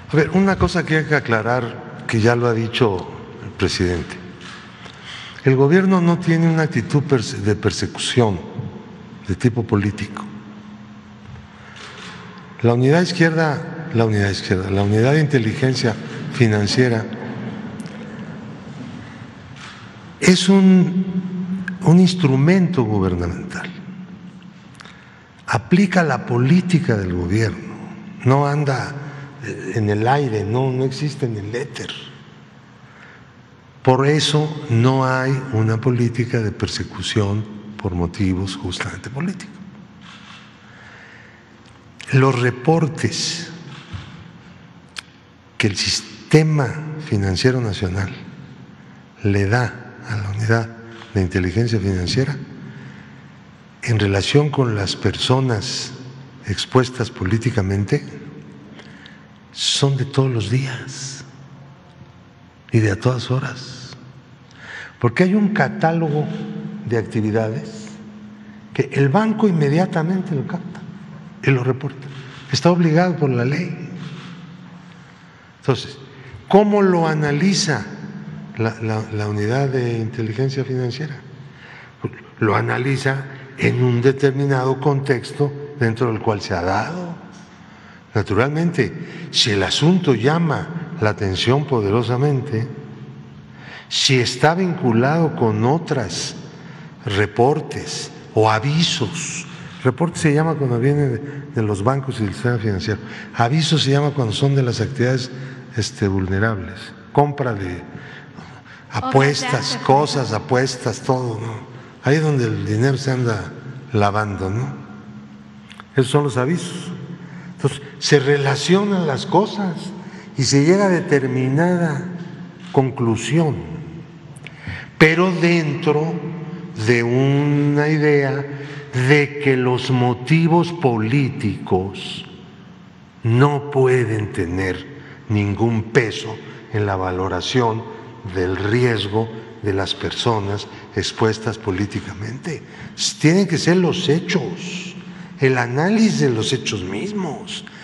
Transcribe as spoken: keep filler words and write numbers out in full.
A ver, una cosa que hay que aclarar, que ya lo ha dicho el presidente. El gobierno no tiene una actitud de persecución de tipo político. La unidad izquierda, la unidad izquierda, la unidad de inteligencia financiera es un, un instrumento gubernamental. Aplica la política del gobierno, no anda en el aire, no, no existe en el éter. Por eso no hay una política de persecución por motivos justamente políticos. Los reportes que el sistema financiero nacional le da a la unidad de inteligencia financiera en relación con las personas expuestas políticamente son de todos los días y de a todas horas. Porque hay un catálogo de actividades que el banco inmediatamente lo capta y lo reporta. Está obligado por la ley. Entonces, ¿cómo lo analiza la, la, la unidad de inteligencia financiera? Lo analiza en un determinado contexto dentro del cual se ha dado. Naturalmente, si el asunto llama la atención poderosamente, si está vinculado con otros reportes o avisos, reporte se llama cuando viene de, de los bancos y del sistema financiero, aviso se llama cuando son de las actividades este, vulnerables, compra de apuestas, cosas, apuestas, todo, ¿no? Ahí es donde el dinero se anda lavando, ¿no? Esos son los avisos. Entonces, se relacionan las cosas y se llega a determinada conclusión, pero dentro de una idea de que los motivos políticos no pueden tener ningún peso en la valoración del riesgo de las personas expuestas políticamente. Tienen que ser los hechos, el análisis de los hechos mismos.